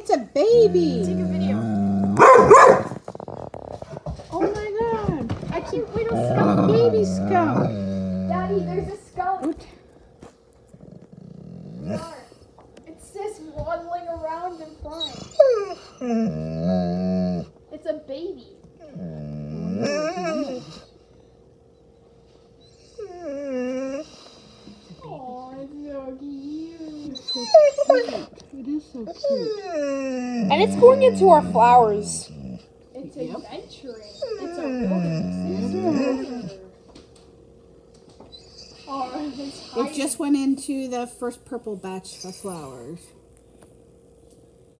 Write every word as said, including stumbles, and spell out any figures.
It's a baby. Take a video. Oh my god. A cute little skunk, baby skunk. Daddy, there's a skunk. What? It's just waddling around in front. It's a baby. Oh, it's so cute. It is so cute. And it's going into our flowers. It's Yep. adventuring. It's a wilderness. Oh, it's It just went into the first purple batch of flowers.